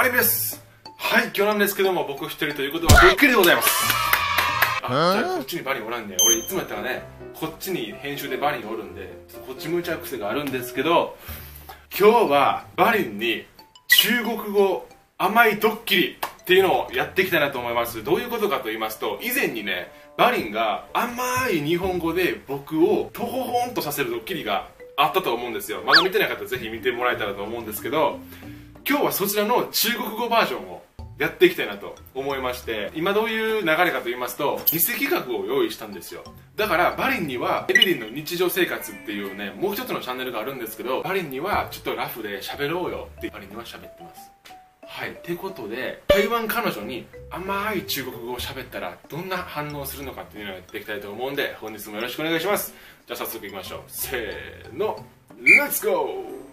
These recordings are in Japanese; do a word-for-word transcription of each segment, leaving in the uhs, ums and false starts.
アリムです。はい、今日なんですけども、僕一人ということはドッキリでございます。あ、じゃあこっちにバリンおらんね。俺いつもやったらね、こっちに編集でバリンおるんで、こっち向いちゃう癖があるんですけど、今日はバリンに中国語甘いドッキリっていうのをやっていきたいなと思います。どういうことかと言いますと、以前にね、バリンが甘い日本語で僕をトホホンとさせるドッキリがあったと思うんですよ。まだ見てない方はぜひ見てもらえたらと思うんですけど、今日はそちらの中国語バージョンをやっていきたいなと思いまして、今どういう流れかと言いますと、偽企画を用意したんですよ。だからバリンにはエビリンの日常生活っていうね、もう一つのチャンネルがあるんですけど、バリンにはちょっとラフで喋ろうよってバリンには喋ってます。はい、ってことで台湾彼女に甘い中国語を喋ったらどんな反応するのかっていうのをやっていきたいと思うんで、本日もよろしくお願いします。じゃあ早速いきましょう。せーの、レッツゴー。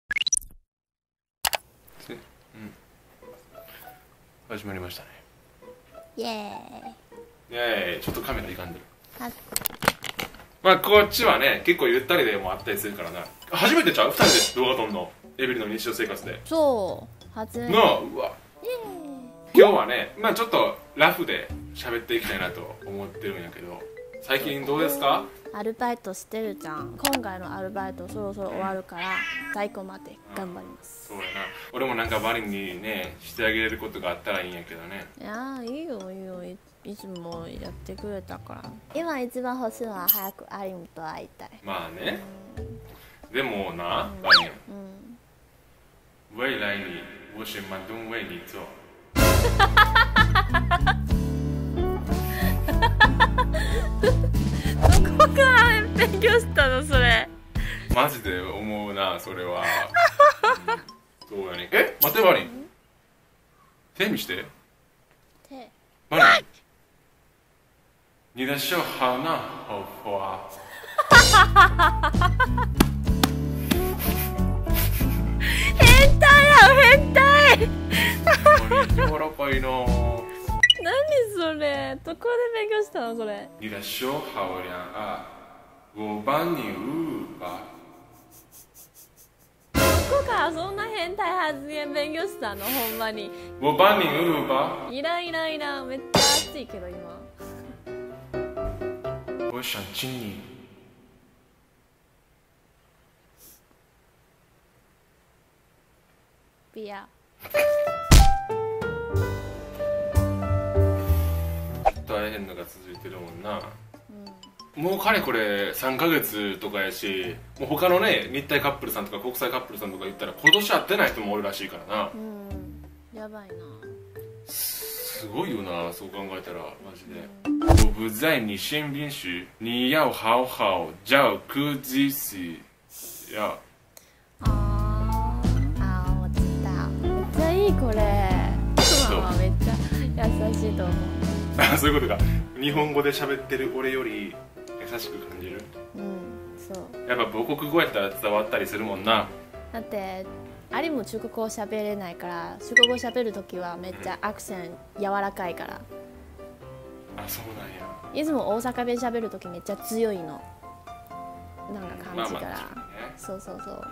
始まりましたね。 イエーイ。 イエーイ。ちょっとカメラいかんでる。 はい。 まあこっちはね、結構ゆったりでもあったりするからな。初めてちゃう？二人で動画撮んの。エビリの日常生活で。 そう。初めて。 なあ、うわ。今日はね、まあちょっとラフで喋っていきたいなと思ってるんやけど、最近どうですか？ アルバイトしてるじゃん。今回のアルバイトそろそろ終わるから最後まで頑張ります。 そうやな。俺もなんかバリンにねしてあげれることがあったらいいんやけどね。 いやー、いいよいいよ、 い, いつもやってくれたから。今一番欲しいのは早くアリムと会いたい。 まあね、でもな、 うん、 バリン、うん、未来に我是满东为你做どこから勉強したのそれ。 マジで思うな、それは。うん、そうやね。え、待ってバリン、手見して手。 バリン、你的手好那好滑。 変態や変態。 柔らかいな。 何それ、どこで勉強したのそれ。 你的手好凉啊，我帮你捂吧。 どこからそんな変態発言勉強したのほんまに。 我帮你捂吧。 いらんいらんいらん、めっちゃ暑いけど今。 我想亲你。 不要。 大変のが続いてるもんな、うん、もうかれこれさんかげつとかやし、もう他のね日体カップルさんとか国際カップルさんとか言ったら今年会ってない人もおるらしいからな。 うん、やばいな。 すごいよな、そう考えたらマジで。我不在你身边时你要好好照顾自己。いや、 あーあー、我知道。めっちゃいいこれ。妻はめっちゃ優しいと思う。 あ、そういうことか。日本語で喋ってる俺より優しく感じる。 うん、そう。 やっぱ母国語やったら伝わったりするもんな。 だってアリも中国語喋れないから、中国語喋るときはめっちゃアクセント柔らかいから。 あ、そうなんや。 いつも大阪弁喋るときめっちゃ強いの。なんか感じから、 まあまあね、 そうそうそう。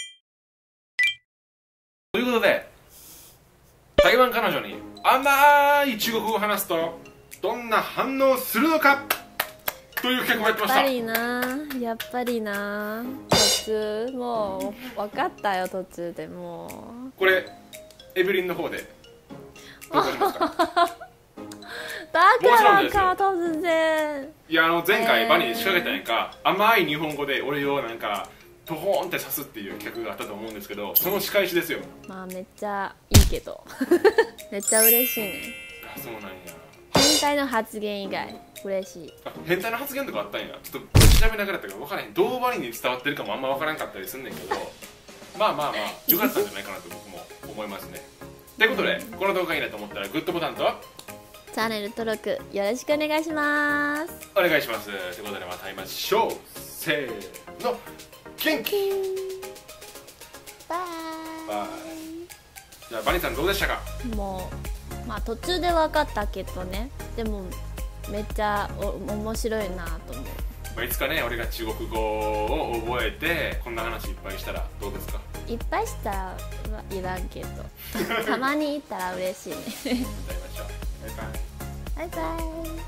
ということで、台湾彼女に甘い中国語を話すとどんな反応をするのかという企画をやってました。 やっぱりな、やっぱりな。途中もう分かったよ、途中でもう。 これエブリンの方でどうかしますか？ だからか、突然。 いや、あの前回バニーに仕掛けたやんか、甘い日本語で俺をなんかトホーンって刺すっていう企画があったと思うんですけど、その仕返しですよ。 まあめっちゃいいけどめっちゃ嬉しいね。 あ、そうなんや。 変態の発言以外嬉しい。 あ、変態の発言とかあったんや。ちょっと調べながらやったから分からへん。どうバニーに伝わってるかもあんま分からんかったりすんねんけど、まあまあまあよかったんじゃないかなと僕も思いますね。ということで、この動画いいなと思ったらグッドボタンとチャンネル登録よろしくお願いします。 お願いします。ということでまた会いましょう。せーの、元気バイバイ。じゃあバニーさんどうでしたか？ もうまあ途中で分かったけどね、でもめっちゃお面白いなと思う。 まあ、いつかね俺が中国語を覚えてこんな話いっぱいしたらどうですか？ いっぱいしたらはいらんけどたまに行ったら嬉しいね歌いましょう。バイバイ。 バイバイ。